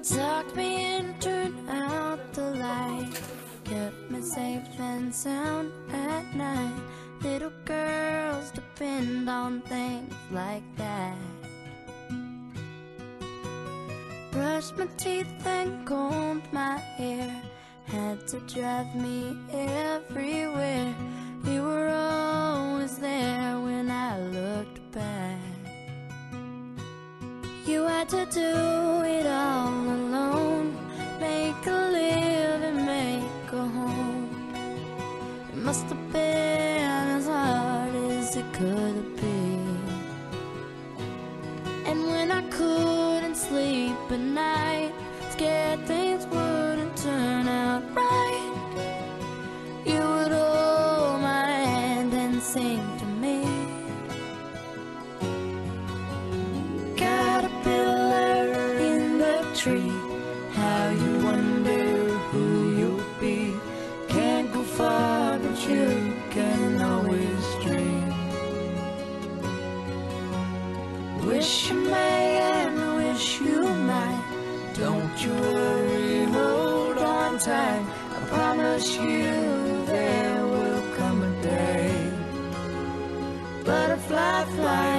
Tucked me in, turned out the light, kept me safe and sound at night. Little girls depend on things like that. Brushed my teeth and combed my hair, had to drive me everywhere. You were always there when I looked back. You had to do it all alone, make a living, make a home. It must have been as hard as it could have been. And when I couldn't sleep at night, scared things wouldn't turn out right, you would hold my hand and sing to me. Caterpillar in the tree, how you wonder who you'll be. Can't go far, but you can always dream. Wish you may and wish you might. Don't you worry, hold on tight. I promise you there will come a day. Butterfly fly